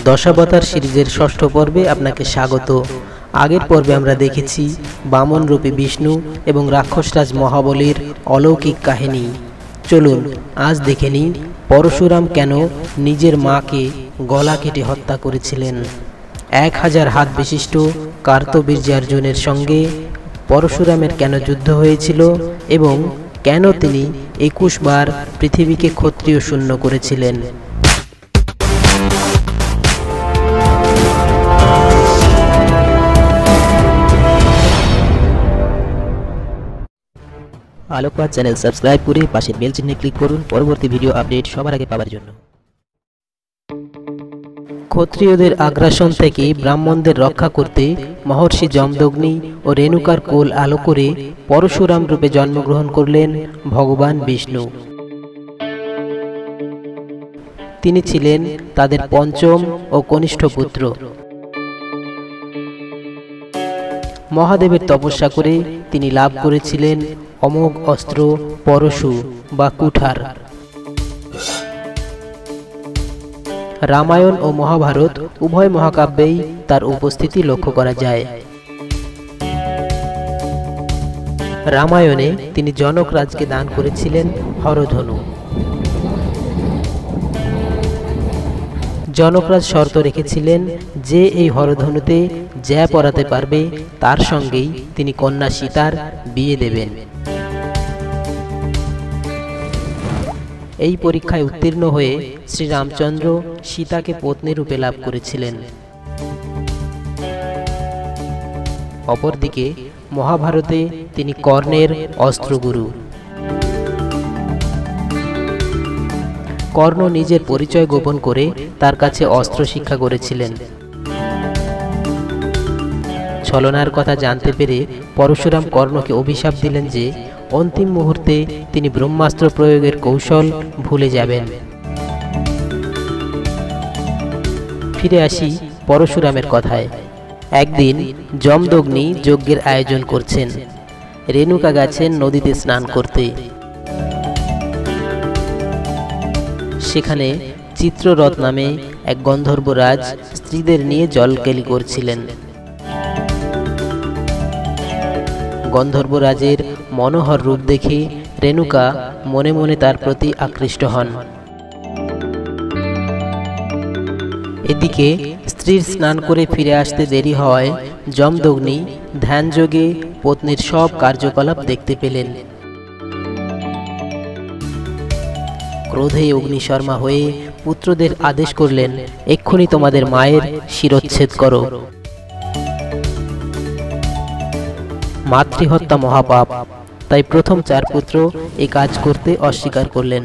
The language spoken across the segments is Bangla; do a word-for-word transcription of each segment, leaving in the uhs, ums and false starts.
দশাবতার সিরিজের ষষ্ঠ পর্বে আপনাকে স্বাগত। আগের পর্বে আমরা দেখেছি বামন রূপী বিষ্ণু এবং রাক্ষসরাজ মহাবলীর অলৌকিক কাহিনী। চলুন আজ দেখে নিই পরশুরাম কেন নিজের মাকে গলা কেটে হত্যা করেছিলেন। এক হাজার হাত বিশিষ্ট কার্তবীর্যার্জুনের সঙ্গে পরশুরামের কেন যুদ্ধ হয়েছিল এবং কেন তিনি একুশ বার পৃথিবীকে ক্ষত্রিয় শূন্য করেছিলেন। আলোকপাত চ্যানেল সাবস্ক্রাইব করে পাশের বেল চিহ্নে ক্লিক করুন পরবর্তী ভিডিও আপডেট সবার আগে পাওয়ার জন্য। ক্ষত্রিয়দের আগ্রাসন থেকে ব্রাহ্মণদের রক্ষা করতে মহর্ষি যমদগ্নি ও রেণুকার কোল আলো করে পরশুরাম রূপে জন্মগ্রহণ করলেন ভগবান বিষ্ণু। তিনি ছিলেন তাদের পঞ্চম ও কনিষ্ঠ পুত্র। মহাদেবের তপস্যা করে তিনি লাভ করেছিলেন অমোঘ অস্ত্র পরশু বা কুঠার। রামায়ণ ও মহাভারত উভয় মহাকাব্যেই তার উপস্থিতি লক্ষ্য করা যায়। রামায়ণে তিনি জনকরাজকে দান করেছিলেন হরধনু। জনকরাজ শর্ত রেখেছিলেন যে এই হরধনুতে জ্যা পরাতে পারবে তার সঙ্গেই তিনি কন্যা সীতার বিয়ে দেবেন। এই পরীক্ষায় উত্তীর্ণ হয়ে শ্রীরামচন্দ্র সীতাকে পত্নী রূপে লাভ করেছিলেন। অপরদিকে মহাভারতে তিনি কর্ণের অস্ত্রগুরু। কর্ণ নিজের পরিচয় গোপন করে তার কাছে অস্ত্র শিক্ষা করেছিলেন। ছলনার কথা জানতে পেরে পরশুরাম কর্ণকে অভিশাপ দিলেন যে অন্তিম মুহূর্তে তিনি ব্রহ্মাস্ত্র প্রয়োগের কৌশল ভুলে যাবেন। ফিরে আসি পরশুরামের কথায়। একদিন যমদগ্নি যজ্ঞের আয়োজন করছেন। রেণুকা গেছেন নদীতে স্নান করতে। সেখানে চিত্ররথ নামে এক গন্ধর্বরাজ স্ত্রীদের নিয়ে জলকেলি করছিলেন। গন্ধর্বরাজের মনোহর রূপ দেখে রেণুকা মনে মনে তার প্রতি আকৃষ্ট হন। এদিকে স্ত্রীর স্নান করে ফিরে আসতে দেরি হওয়ায় যমদগ্নি ধ্যানযোগে পত্নীর সব কার্যকলাপ দেখতে পেলেন। ক্রোধে অগ্নিশর্মা হয়ে পুত্রদের আদেশ করলেন, এক্ষুনি তোমাদের মায়ের শিরচ্ছেদ করো। মাতৃহত্যা মহাপাপ, তাই প্রথম চার পুত্র এই কাজ করতে অস্বীকার করলেন।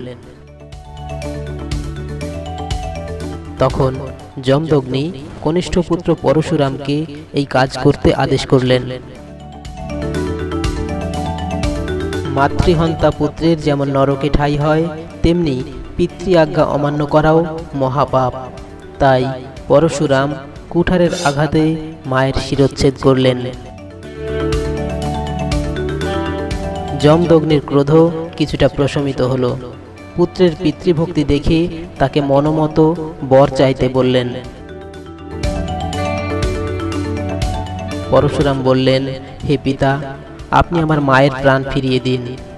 তখন যমদগ্নি কনিষ্ঠ পুত্র পরশুরামকে এই কাজ করতে আদেশ করলেন। মাতৃহত্যা পুত্রের যেমন নরকে ঠাঁই হয়, তেমনি পিতৃ আজ্ঞা অমান্য করাও মহাপাপ। তাই পরশুরাম কুঠারের আঘাতে মায়ের শিরচ্ছেদ করলেন। যমদগ্নির ক্রোধ কিছুটা প্রশমিত হল। পুত্রের পিতৃভক্তি দেখে তাকে মনোমতো বর চাইতে বললেন। পরশুরাম বললেন, হে পিতা, আপনি আমার মায়ের প্রাণ ফিরিয়ে দিন।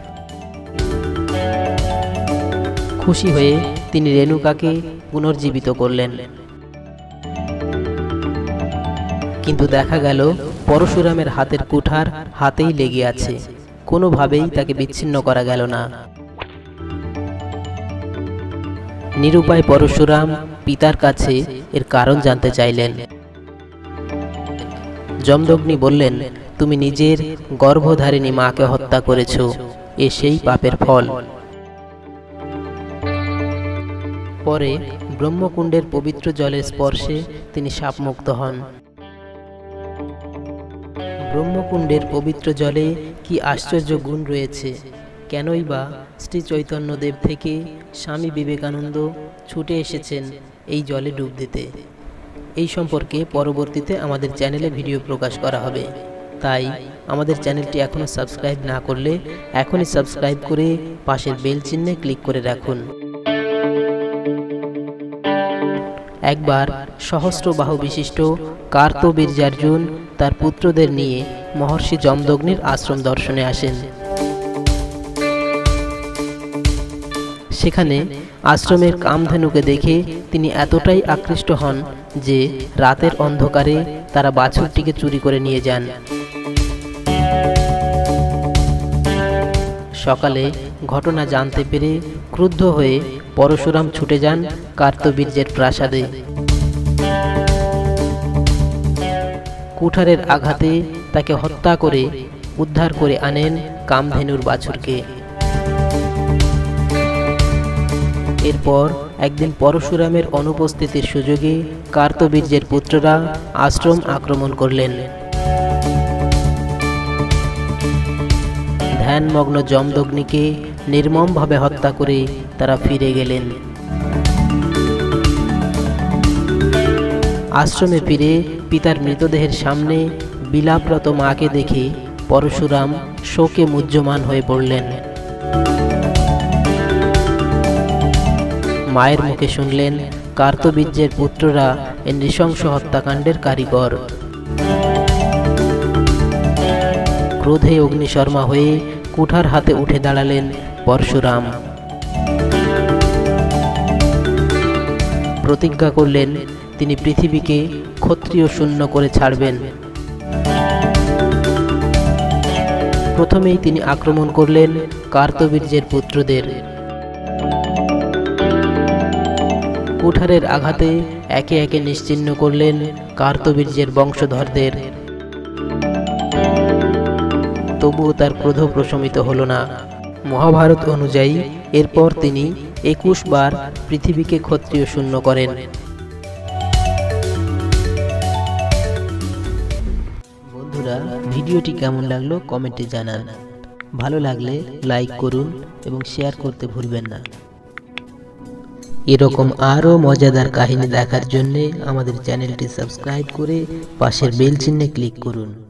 খুশি হয়ে তিনি রেণুকাকে পুনর্জীবিত করলেন। কিন্তু দেখা গেল পরশুরামের হাতের কুঠার হাতেই লেগে আছে, কোনোভাবেই তাকে বিচ্ছিন্ন করা গেল না। নিরুপায় পরশুরাম পিতার কাছে এর কারণ জানতে চাইলেন। যমদগ্নি বললেন, তুমি নিজের গর্ভধারিণী মাকে হত্যা করেছ, এ সেই পাপের ফল। পরে ব্রহ্মকুণ্ডের পবিত্র জলের স্পর্শে তিনি শাপমুক্ত হন। ব্রহ্মকুণ্ডের পবিত্র জলে কি আশ্চর্য গুণ রয়েছে! কেনই বা শ্রী চৈতন্যদেব থেকে স্বামী বিবেকানন্দ ছুটে এসেছেন এই জলে ডুব দিতে, এই সম্পর্কে পরবর্তীতে আমাদের চ্যানেলে ভিডিও প্রকাশ করা হবে। তাই আমাদের চ্যানেলটি এখনও সাবস্ক্রাইব না করলে এখনই সাবস্ক্রাইব করে পাশের বেল চিহ্নে ক্লিক করে রাখুন। একবার সহস্রবাহু বিশিষ্ট কার্তবীর্যার্জুন তার পুত্রদের নিয়ে মহর্ষি যমদগ্নির আশ্রম দর্শনে আসেন। সেখানে আশ্রমের কামধেনুকে দেখে তিনি এতটাই আকৃষ্ট হন যে রাতের অন্ধকারে তারা বাছুরটিকে চুরি করে নিয়ে যান। সকালে ঘটনা জানতে পেরে ক্রুদ্ধ হয়ে পরশুরাম ছুটে যান কার্তবীর্যের প্রাসাদে। কুঠারের আঘাতে তাকে হত্যা করে উদ্ধার করে আনেন কামধেনুর বাছুরকে। এরপর একদিন পরশুরামের অনুপস্থিতির সুযোগে কার্তবীর্যের পুত্ররা আশ্রম আক্রমণ করলেন। ধ্যানমগ্ন যমদগ্নিকে নির্মমভাবে হত্যা করে তারা ফিরে গেলেন। আশ্রমে ফিরে পিতার মৃতদেহের সামনে বিলাপরত মাকে দেখে পরশুরাম শোকে মুহ্যমান হয়ে পড়লেন। মায়ের মুখে শুনলেন কার্তবীর্যের পুত্ররা এই নৃশংস হত্যাকাণ্ডের কারিগর। ক্রোধে অগ্নিশর্মা হয়ে কুঠার হাতে উঠে দাঁড়ালেন পরশুরাম। প্রতিজ্ঞা করলেন তিনি পৃথিবীকে ক্ষত্রিয় শূন্য করে ছাড়বেন। প্রথমেই তিনি আক্রমণ করলেন কার্তবীর্যের পুত্রদের। কুঠারের আঘাতে একে একে নিশ্চিহ্ন করলেন কার্তবীর্যের বংশধরদের। তবুও তার ক্রোধ প্রশমিত হল না। মহাভারত অনুযায়ী এরপর তিনি একুশ বার পৃথিবীকে ক্ষত্রিয় শূন্য করেন। বন্ধুরা, ভিডিওটি কেমন লাগলো কমেন্টে জানান। ভালো লাগলে লাইক করুন এবং শেয়ার করতে ভুলবেন না। এরকম আরও মজাদার কাহিনী দেখার জন্য আমাদের চ্যানেলটি সাবস্ক্রাইব করে পাশের বেল চিহ্নে ক্লিক করুন।